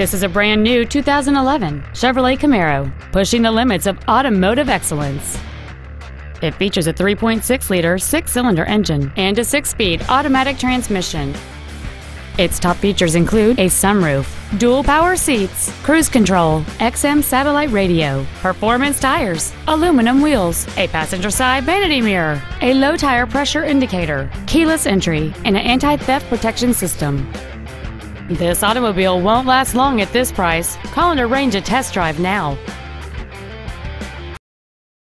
This is a brand new 2011 Chevrolet Camaro, pushing the limits of automotive excellence. It features a 3.6-liter six-cylinder engine and a 6-speed automatic transmission. Its top features include a sunroof, dual power seats, cruise control, XM satellite radio, performance tires, aluminum wheels, a passenger side vanity mirror, a low tire pressure indicator, keyless entry, and an anti-theft protection system. This automobile won't last long at this price. Call and arrange a test drive now.